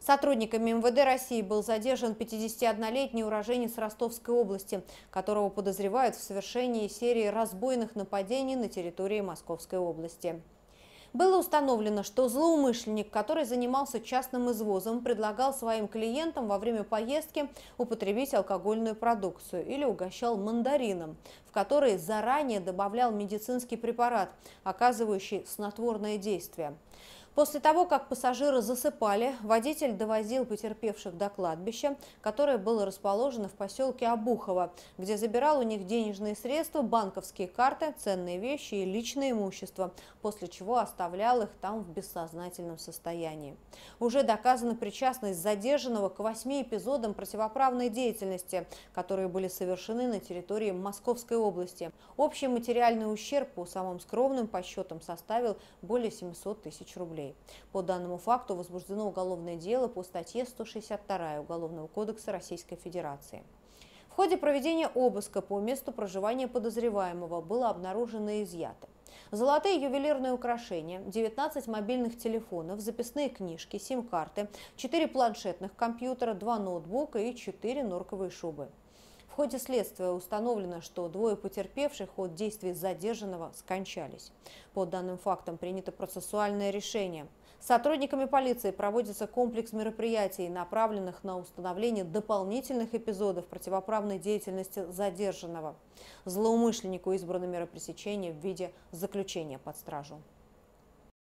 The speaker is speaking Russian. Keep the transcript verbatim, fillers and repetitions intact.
Сотрудниками эм вэ дэ России был задержан пятидесятиоднолетний уроженец Ростовской области, которого подозревают в совершении серии разбойных нападений на территории Московской области. Было установлено, что злоумышленник, который занимался частным извозом, предлагал своим клиентам во время поездки употребить алкогольную продукцию или угощал мандарином, в который заранее добавлял медицинский препарат, оказывающий снотворное действие. После того, как пассажиры засыпали, водитель довозил потерпевших до кладбища, которое было расположено в поселке Обухово, где забирал у них денежные средства, банковские карты, ценные вещи и личное имущество, после чего оставлял их там в бессознательном состоянии. Уже доказана причастность задержанного к восьми эпизодам противоправной деятельности, которые были совершены на территории Московской области. Общий материальный ущерб по самым скромным подсчетам составил более семисот тысяч рублей. По данному факту возбуждено уголовное дело по статье сто шестьдесят два Уголовного кодекса Российской Федерации. В ходе проведения обыска по месту проживания подозреваемого было обнаружено и изъято золотые ювелирные украшения, девятнадцать мобильных телефонов, записные книжки, сим-карты, четыре планшетных компьютера, два ноутбука и четыре норковые шубы. В ходе следствия установлено, что двое потерпевших от действий задержанного скончались. По данным фактам принято процессуальное решение. Сотрудниками полиции проводится комплекс мероприятий, направленных на установление дополнительных эпизодов противоправной деятельности задержанного. Злоумышленнику избрано мера пресечения в виде заключения под стражу.